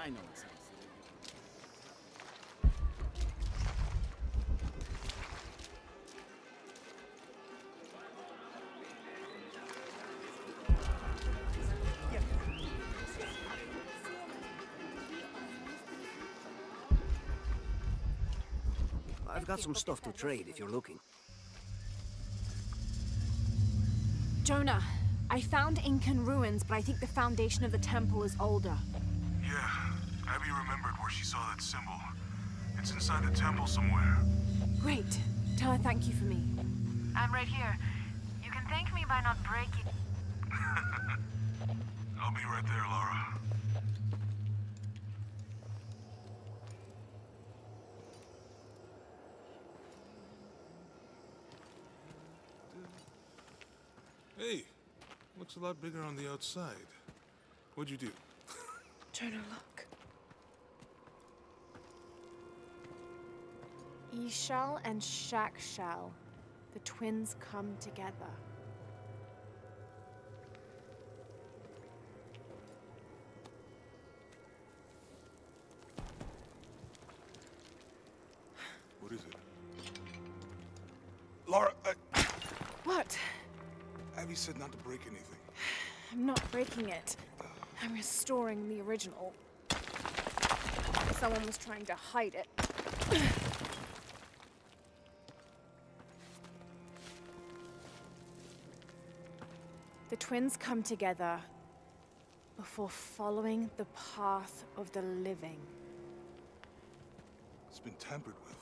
I know it sounds silly. I've got some stuff to trade if you're looking. Jonah, I found Incan ruins, but I think the foundation of the temple is older. Yeah, Abby remembered where she saw that symbol. It's inside the temple somewhere. Great. Tell her thank you for me. I'm right here. You can thank me by not breaking. I'll be right there, Laura. Hey, looks a lot bigger on the outside. What'd you do? Jonah, look. Ishal and Shakshal, the twins come together. What is it? Laura, What? Abby said not to break anything. I'm not breaking it. I'm restoring the original. Someone was trying to hide it. The twins come together before following the path of the living. It's been tampered with.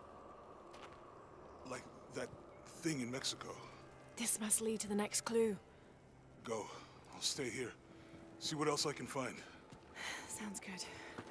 Like that thing in Mexico. This must lead to the next clue. Go. I'll stay here. See what else I can find. Sounds good.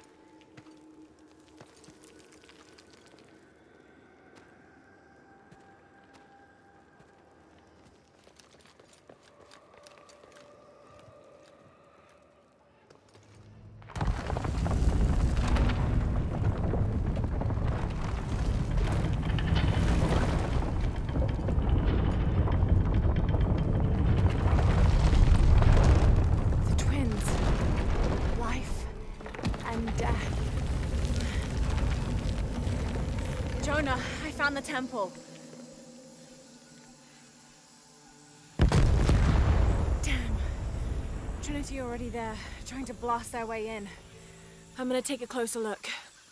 Jonah, I found the temple. Damn. Trinity already there, trying to blast their way in. I'm gonna take a closer look.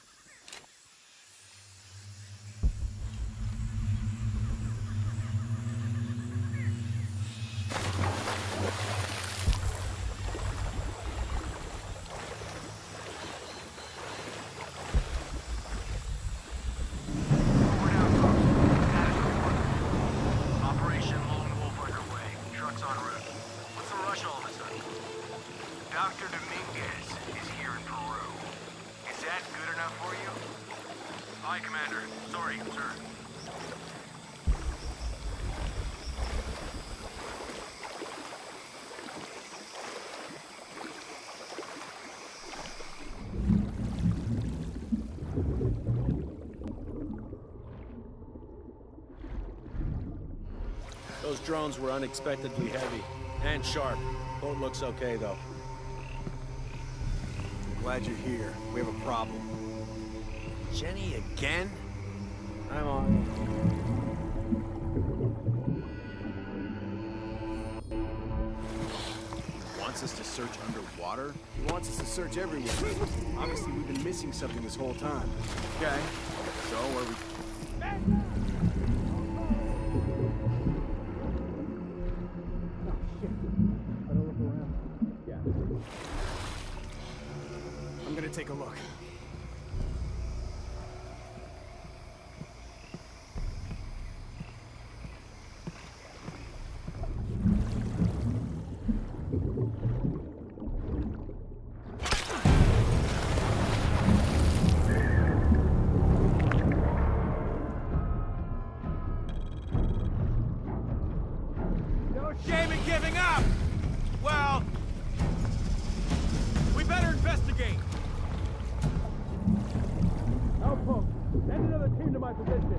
Dr. Dominguez is here in Peru. Is that good enough for you? Aye, Commander. Sorry, sir. Those drones were unexpectedly heavy and sharp. Boat looks okay, though. Glad you're here. We have a problem. Jenny again? I'm on. He wants us to search underwater? He wants us to search everywhere. Obviously, we've been missing something this whole time. Okay. So, are we... I'm gonna take a look. No shame in giving up! Well, we better investigate. Outpost, send another team to my position.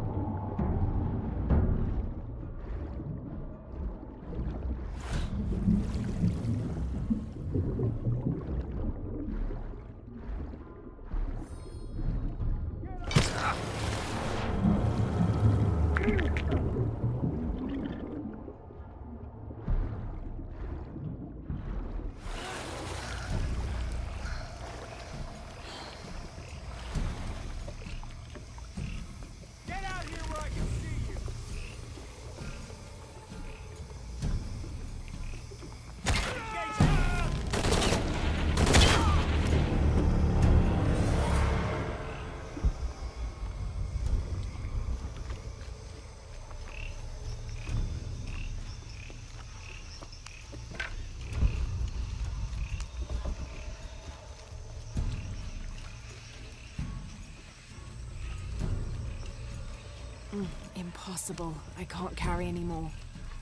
Impossible. I can't carry anymore.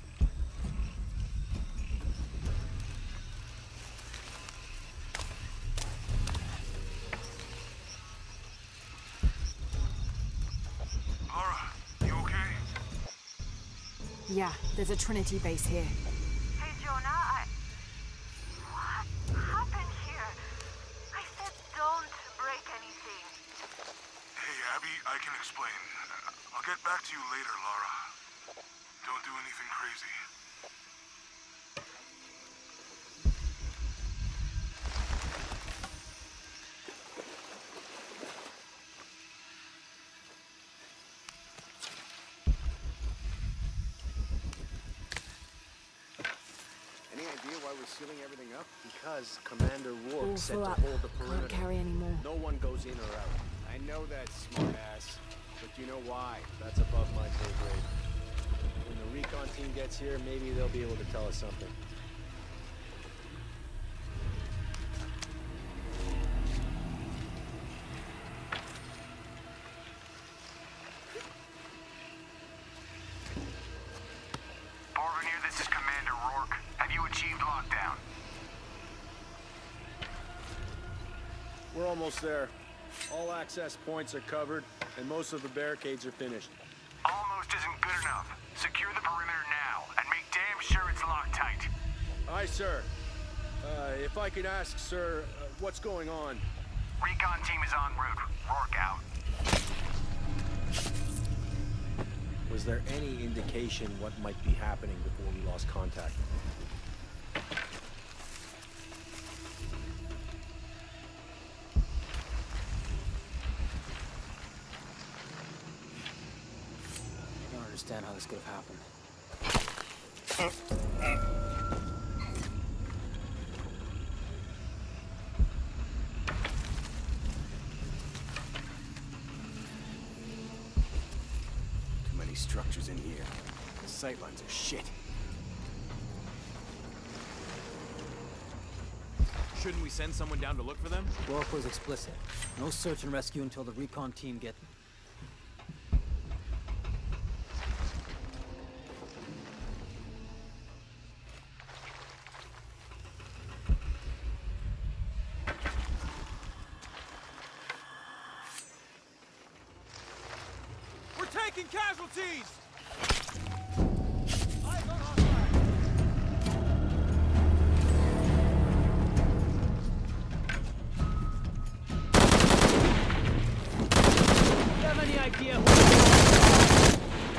Laura, you okay? Yeah, there's a Trinity base here. Hey, Jonah, What happened here? I said don't break anything. Hey, Abby, I can explain. I'll get back to you later, Laura. Don't do anything crazy. Any idea why we're sealing everything up? Because Commander Rourke All said full to up. hold the perimeter. Can't carry anymore. No one goes in or out. I know that, smartass. But do you know why? That's above my pay grade. When the recon team gets here, maybe they'll be able to tell us something. Porvenir, this is Commander Rourke. Have you achieved lockdown? We're almost there. All access points are covered, and most of the barricades are finished. Almost isn't good enough. Secure the perimeter now, and make damn sure it's locked tight. Aye, sir. If I could ask, sir, what's going on? Recon team is en route. Rourke out. Was there any indication what might be happening before we lost contact? I don't understand how this could have happened. Too many structures in here. The sightlines are shit. Shouldn't we send someone down to look for them? Rourke was explicit. No search and rescue until the recon team get... We're taking casualties! You have any idea who...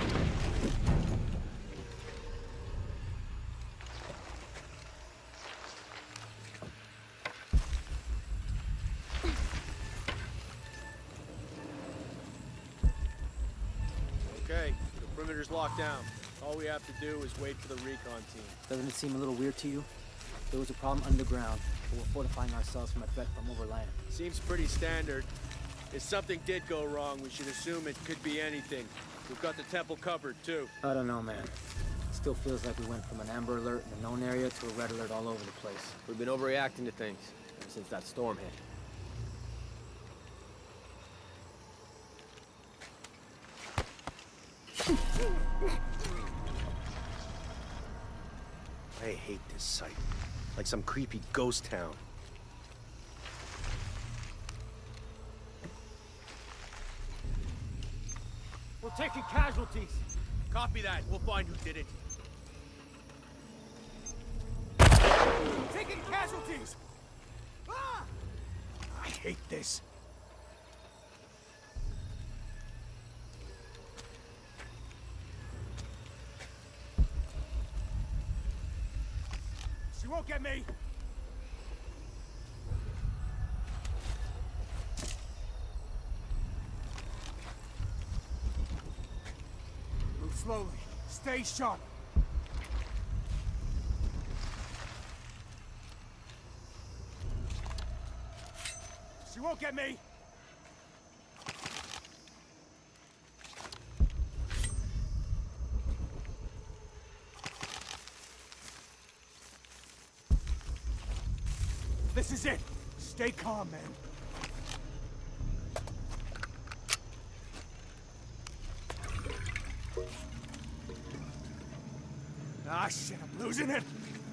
Okay, the perimeter's locked down. All we have to do is wait for the recon team. Doesn't it seem a little weird to you? There was a problem underground, but we're fortifying ourselves from a threat from overland. Seems pretty standard. If something did go wrong, we should assume it could be anything. We've got the temple covered, too. I don't know, man. It still feels like we went from an amber alert in a known area to a red alert all over the place. We've been overreacting to things ever since that storm hit. I hate this site. Like some creepy ghost town. We're taking casualties! Copy that. We'll find who did it. Taking casualties! Ah! I hate this. She won't get me! Move slowly. Stay sharp. She won't get me! This is it! Stay calm, man. Ah, shit, I'm losing it!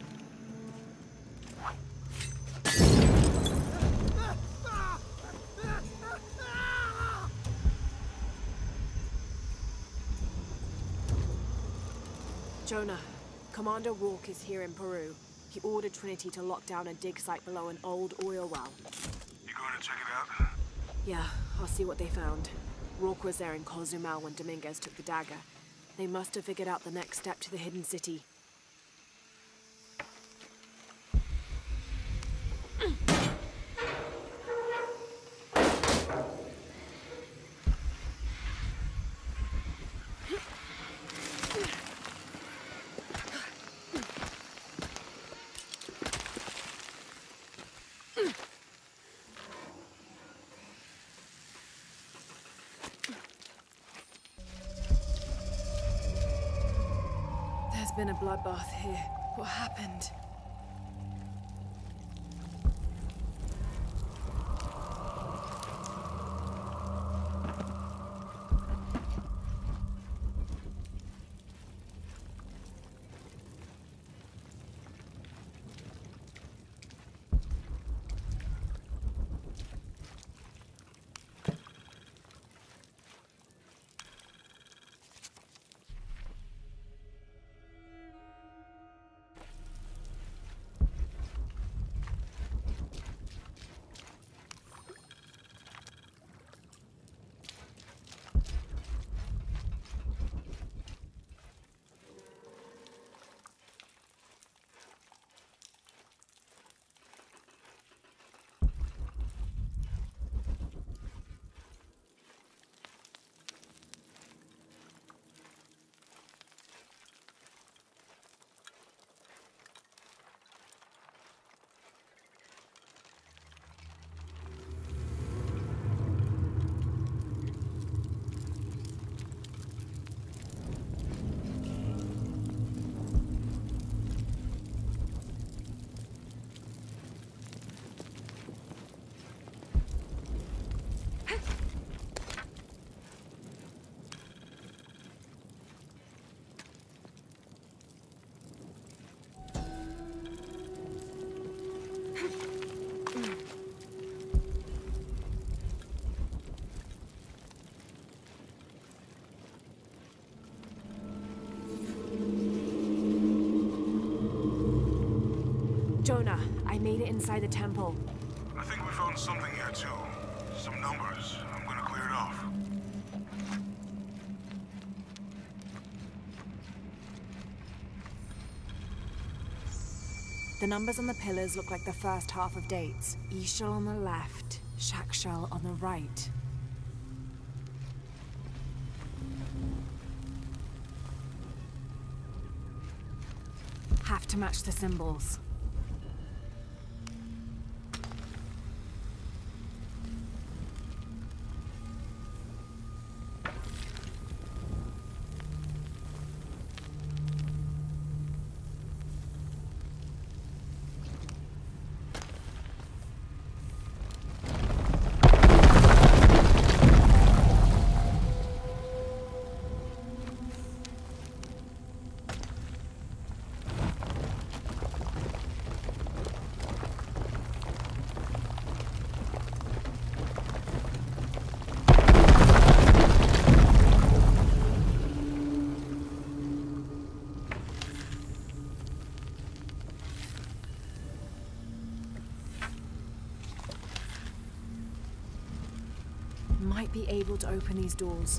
Jonah, Commander Rourke is here in Peru. He ordered Trinity to lock down a dig site below an old oil well. You going to check it out? Yeah, I'll see what they found. Rourke was there in Cozumel when Dominguez took the dagger. They must have figured out the next step to the hidden city. There's been a bloodbath here. What happened? Jonah, I made it inside the temple. I think we found something here, too. Some numbers. I'm gonna clear it off. The numbers on the pillars look like the first half of dates. Ixchel on the left, Shakshal on the right. Have to match the symbols. Might be able to open these doors.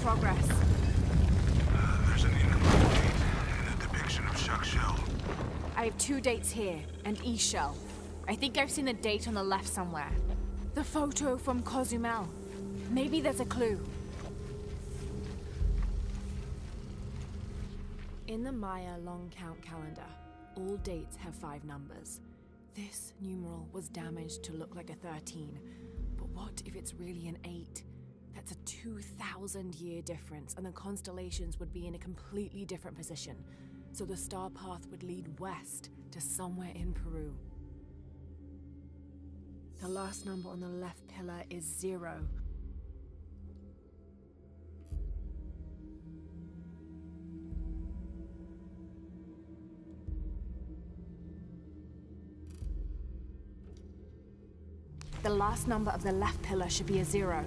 progress. There's an incomplete date and a depiction of Shell. I have 2 dates here, and Shell. I think I've seen a date on the left somewhere. The photo from Cozumel. Maybe there's a clue. In the Maya long count calendar, all dates have 5 numbers. This numeral was damaged to look like a 13, but what if it's really an 8? That's a 2,000-year difference, and the constellations would be in a completely different position. So the star path would lead west to somewhere in Peru. The last number on the left pillar is 0. The last number of the left pillar should be a 0.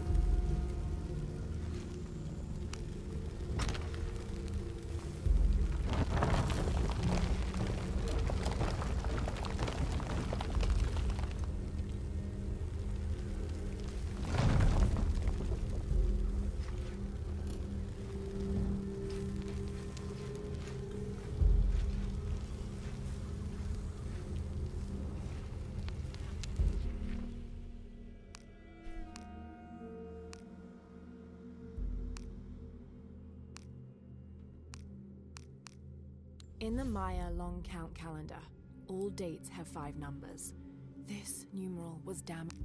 In the Maya long count calendar, all dates have 5 numbers. This numeral was damaged.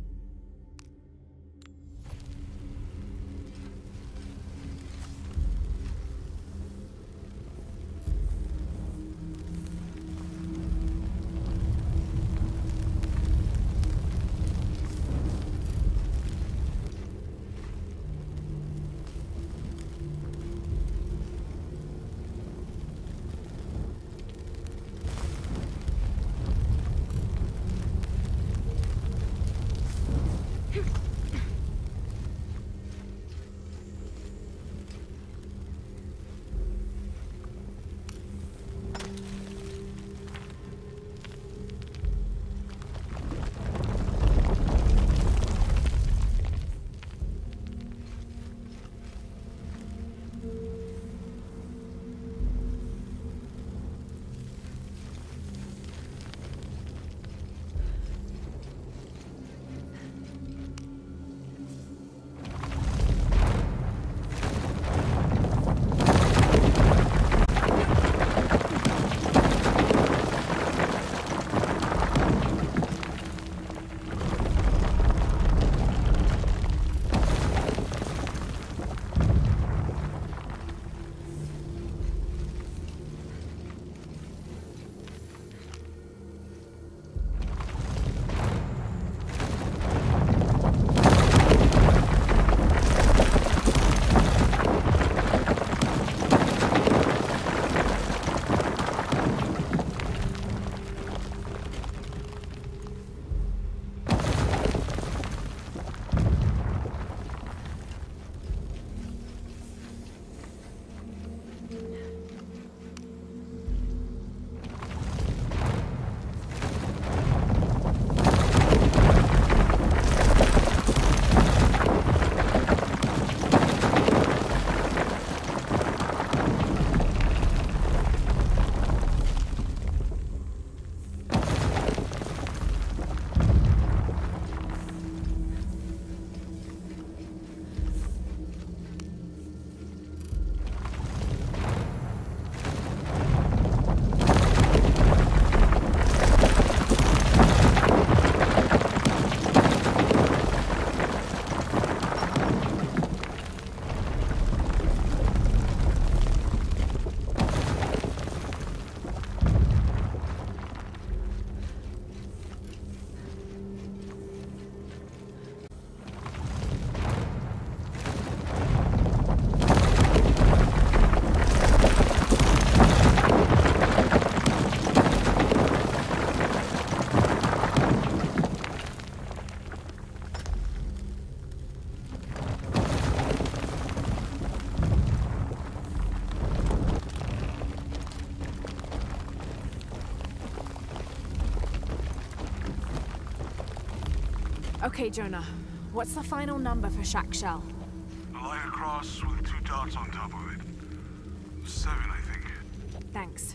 Okay, Jonah. What's the final number for Shell? A line across with 2 dots on top of it. 7, I think. Thanks.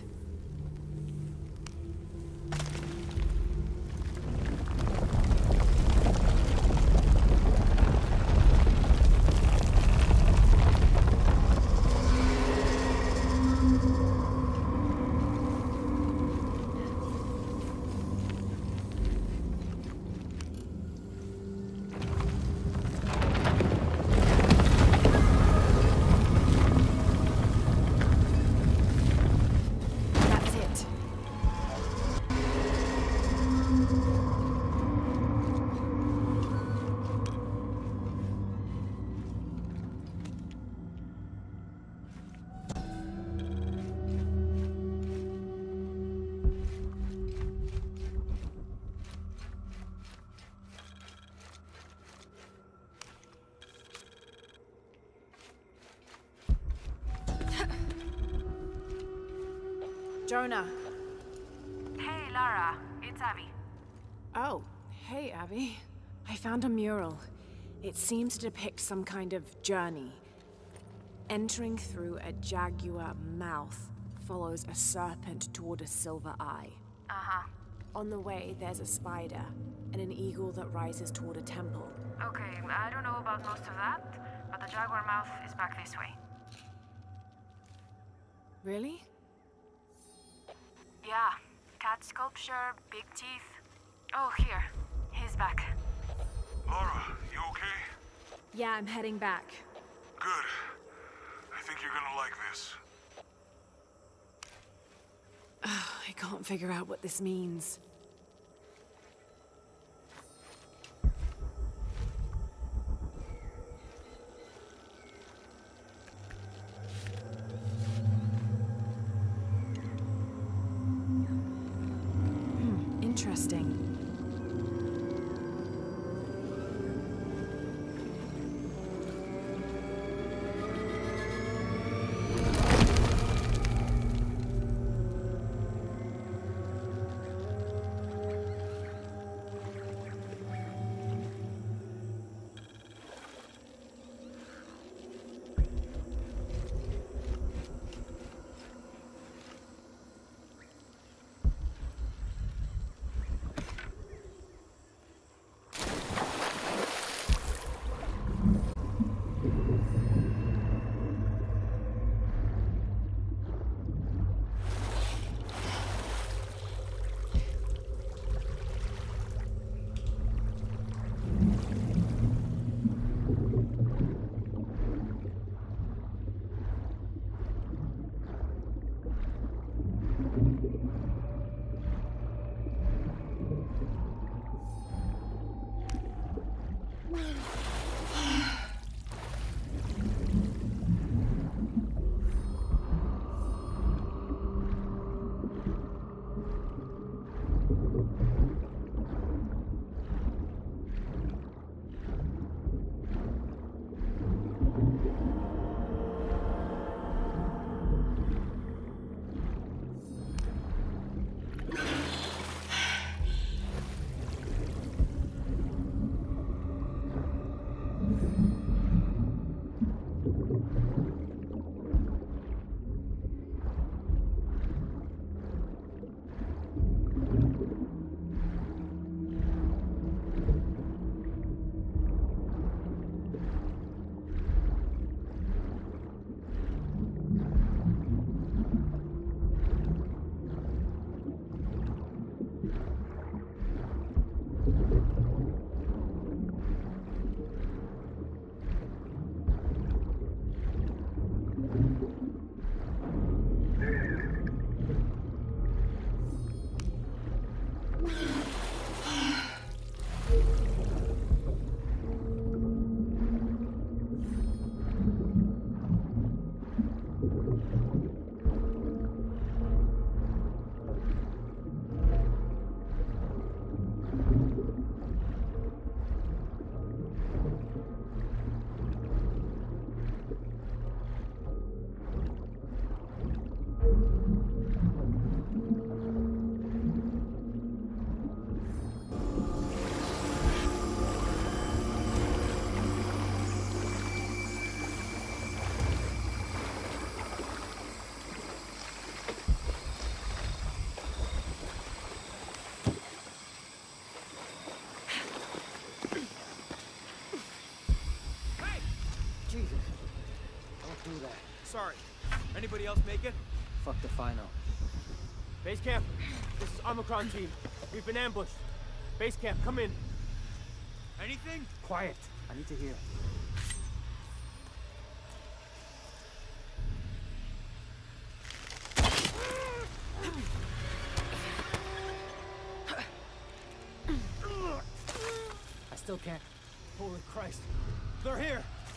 That's it. Jonah. Hey, Lara. It's Abby. Oh, hey, Abby. I found a mural. It seems to depict some kind of journey. Entering through a jaguar mouth follows a serpent toward a silver eye. Uh-huh. On the way, there's a spider and an eagle that rises toward a temple. Okay, I don't know about most of that, but the jaguar mouth is back this way. Really? Yeah. Cat sculpture, big teeth. Oh, here. He's back. Lara, you okay? Yeah, I'm heading back. Good. I think you're gonna like this. I can't figure out what this means. Interesting. Jesus. Don't do that. Sorry. Anybody else make it? Fuck the final. Base camp. This is Omicron team. We've been ambushed. Base camp, come in. Anything? Quiet. I need to hear. I still can't. Holy Christ. They're here.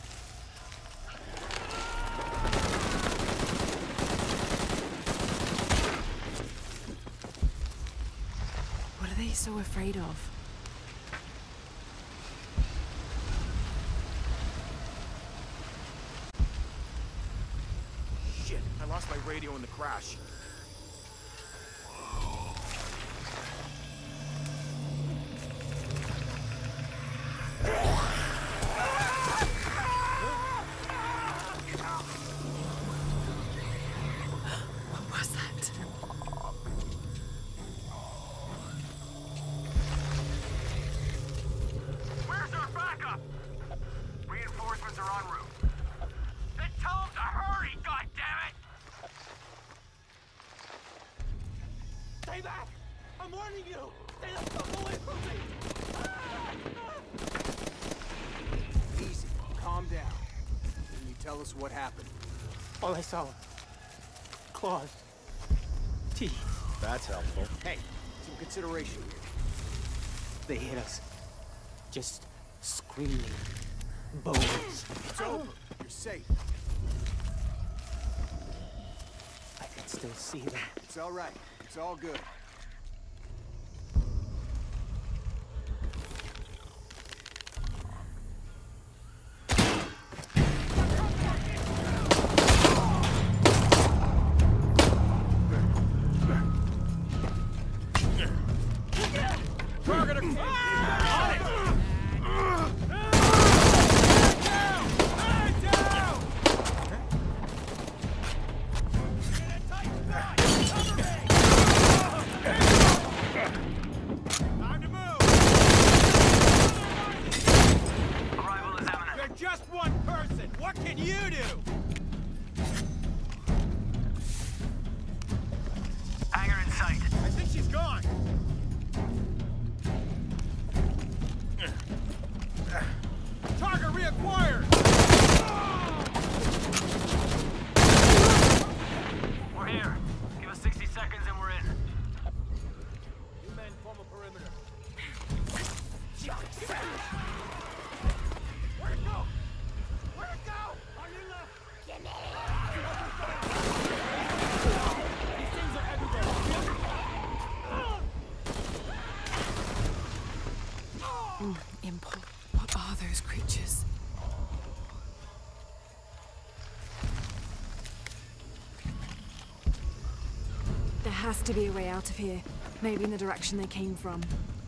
What are they so afraid of? Shit, I lost my radio in the crash. What was that? Where's our backup? Reinforcements are en route. Then tell them to hurry, goddammit! Stay back! I'm warning you! Stay the fuck away from me! Easy. Calm down. Can you tell us what happened? All I saw were claws. Teeth. That's helpful. Hey, some consideration here. They hit us. Just screaming. Bones. It's over. You're safe. I can still see them. It's all right. It's all good. Arrival is imminent. You're just one person! What can you do? Hangar in sight. I think she's gone. Target reacquired! We're here. Give us 60 seconds and we're in. You men form a perimeter. Where'd it go? Where'd it go? On your left! These things are everywhere. Impulse. What are those creatures? There has to be a way out of here. Maybe in the direction they came from.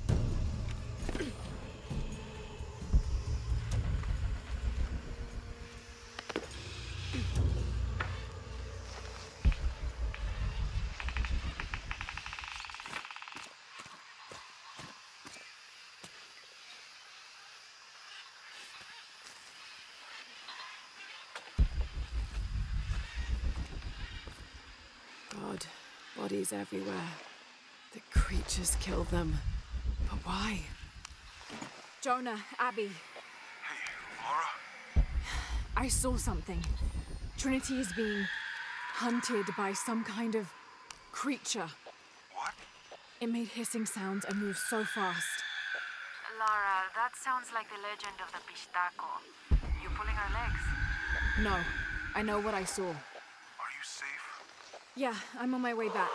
God, bodies everywhere. The creatures killed them. But why? Jonah, Abby, Hey, Laura? I saw something. Trinity is being hunted by some kind of creature. What? It made hissing sounds and moved so fast. Lara, that sounds like the legend of the Pistaco. You pulling our legs? No, I know what I saw. Are you safe? Yeah, I'm on my way back.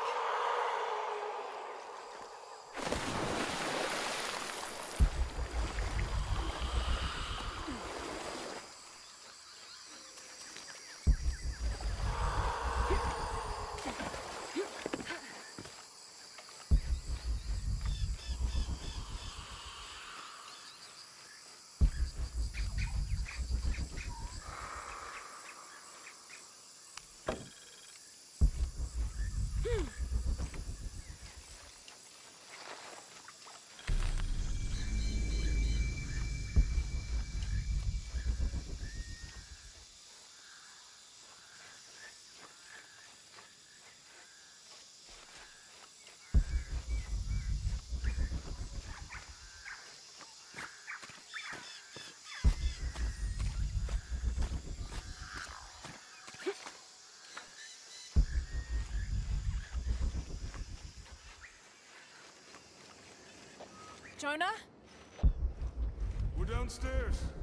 Jonah? We're downstairs.